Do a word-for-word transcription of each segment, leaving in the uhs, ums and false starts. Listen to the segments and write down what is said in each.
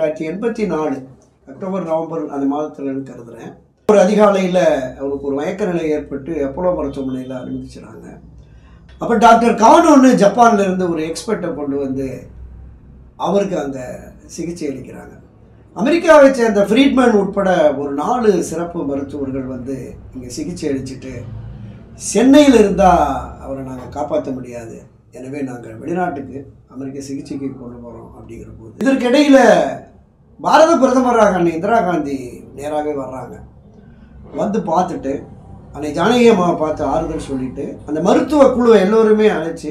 தொள்ளாயிரத்தி எண்பத்தி நாலு அக்டோபர் நவம்பர் அந்த மாதத்தில் கருதுகிறேன். ஒரு அதிகாலையில் அவருக்கு ஒரு மயக்க நிலை ஏற்பட்டு அப்போலோ மருத்துவமனையில் அனுமதிச்சுறாங்க. அப்போ டாக்டர் கானோன்னு ஜப்பான்லேருந்து ஒரு எக்ஸ்பர்ட்டை கொண்டு வந்து அவருக்கு அங்கே சிகிச்சை அளிக்கிறாங்க. அமெரிக்காவை சேர்ந்த ஃப்ரீட்மேன் உட்பட ஒரு நாலு சிறப்பு மருத்துவர்கள் வந்து இங்கே சிகிச்சை அளிச்சுட்டு சென்னையில் இருந்தால் அவரை நாங்கள் காப்பாற்ற முடியாது, எனவே நாங்கள் வெளிநாட்டுக்கு அமெரிக்க சிகிச்சைக்கு கொண்டு போகிறோம் அப்படிங்கிற போது இதற்கிடையில் பாரத பிரதமராக அன்னை இந்திரா காந்தி நேராகவே வர்றாங்க. வந்து பார்த்துட்டு அன்னை ஜானகி அம்மாவை பார்த்து ஆறுதல் சொல்லிவிட்டு அந்த மருத்துவ குழுவை எல்லோருமே அழைச்சி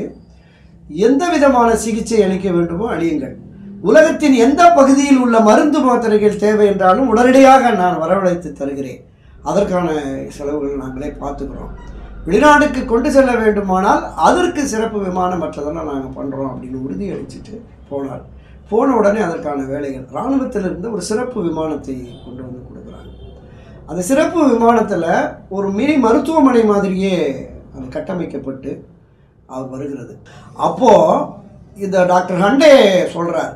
எந்த விதமான சிகிச்சை அளிக்க வேண்டுமோ அளியுங்கள், உலகத்தின் எந்த பகுதியில் உள்ள மருந்து மாத்திரைகள் தேவை என்றாலும் உடனடியாக நான் வரவழைத்து தருகிறேன், அதற்கான செலவுகள் நாங்களே பார்த்துக்கிறோம், வெளிநாட்டுக்கு கொண்டு செல்ல வேண்டுமானால் அதற்கு சிறப்பு விமானம் மற்றதெல்லாம் நாங்கள் பண்ணுறோம் அப்படின்னு உறுதி அளிச்சுட்டு போனார். போன உடனே அதற்கான வேலைகள் இராணுவத்திலிருந்து ஒரு சிறப்பு விமானத்தை கொண்டு வந்து கொடுக்குறாங்க. அந்த சிறப்பு விமானத்தில் ஒரு மினி மருத்துவமனை மாதிரியே அது கட்டமைக்கப்பட்டு அவர் வருகிறது. அப்போது இந்த டாக்டர் ஹண்டே சொல்கிறார்,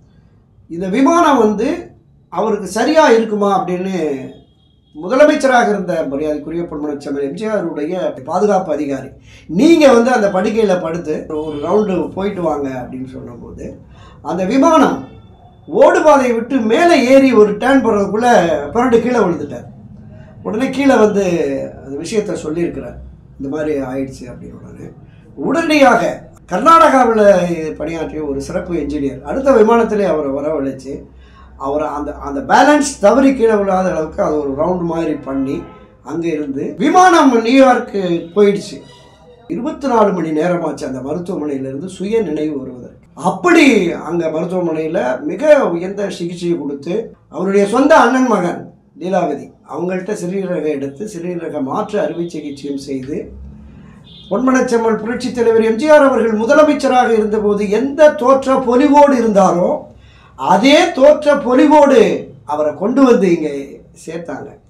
இந்த விமானம் வந்து அவருக்கு சரியாக இருக்குமா அப்படின்னு முதலமைச்சராக இருந்த மரியாதைக்குரிய பொன்மனச்செம்மல் எம்ஜிஆருடைய பாதுகாப்பு அதிகாரி, நீங்கள் வந்து அந்த படுக்கையில் படுத்து ஒரு ரவுண்டு போயிட்டு வாங்க அப்படின்னு சொன்னபோது அந்த விமானம் ஓடுபாதையை விட்டு மேலே ஏறி ஒரு டேர்ன் போடுறதுக்குள்ளே புரண்டு கீழே விழுந்துட்டார். உடனே கீழே வந்து அந்த விஷயத்த சொல்லியிருக்கிறார், இந்த மாதிரி ஆயிடுச்சு அப்படின்னு. உடனே உடனடியாக கர்நாடகாவில் பணியாற்றிய ஒரு சிறப்பு என்ஜினியர் அடுத்த விமானத்திலே அவரை வரவழைச்சு அவரை அந்த அந்த பேலன்ஸ் தவறி கீழே விழாத அளவுக்கு அது ஒரு ரவுண்டு மாதிரி பண்ணி அங்கே இருந்து விமானம் நியூயார்க்கு போயிடுச்சு. இருபத்தி நாலு மணி நேரமாச்சு அந்த மருத்துவமனையிலிருந்து சுய நினைவு வருவதற்கு. அப்படி அங்கே மருத்துவமனையில் மிக உயர்ந்த சிகிச்சையை கொடுத்து அவருடைய சொந்த அண்ணன் மகன் லீலாவதி அவங்கள்ட்ட சிறுநீரக எடுத்து சிறுநீரக மாற்று அறுவை சிகிச்சையும் செய்து பொன்மனச்செம்மல் புரட்சித் தலைவர் எம்ஜிஆர் அவர்கள் முதலமைச்சராக இருந்தபோது எந்த தோற்ற பொலிவோடு இருந்தாரோ அதே தோற்ற பொலிவோடு அவரை கொண்டு வந்து இங்கே சேர்த்தாங்க.